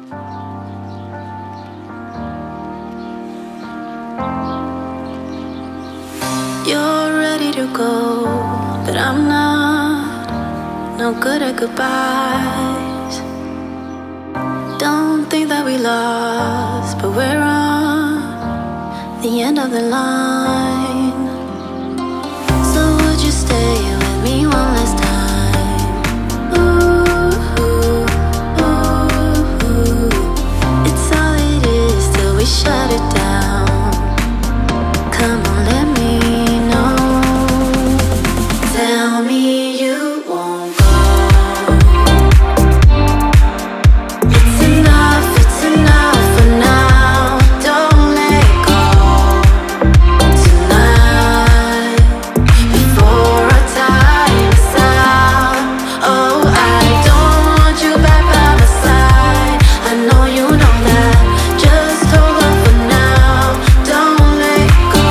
You're ready to go, but I'm not. No good at goodbyes. Don't think that we lost, but we're on the end of the line. So would you stay with me one last time? Ooh, ooh, ooh. It's all it is till we shut it down. Come on, let me know. Tell me you won't go. It's enough for now. Don't let go tonight before our time is out. Oh, I don't want you back by my side. I know you know that. Just hold on for now. Don't let go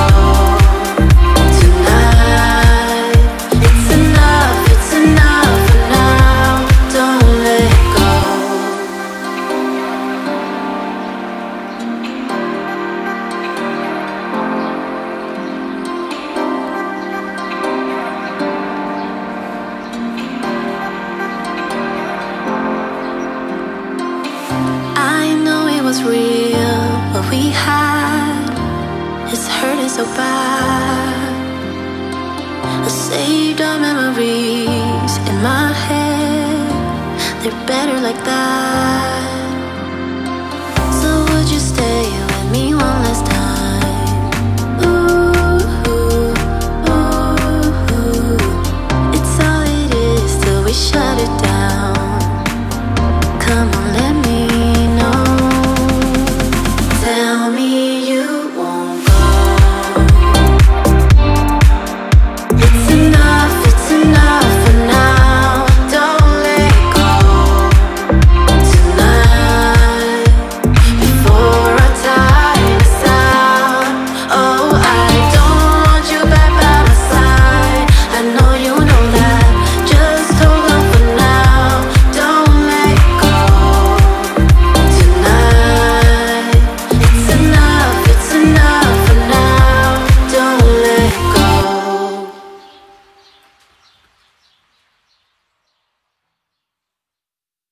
tonight. It's enough for now. Don't let go. I know it was real, what we had is hurting so bad. I saved our memories in my head. They're better like that. So would you stay with me one last time? Ooh, ooh, ooh. It's all it is till we shut it down. Come on,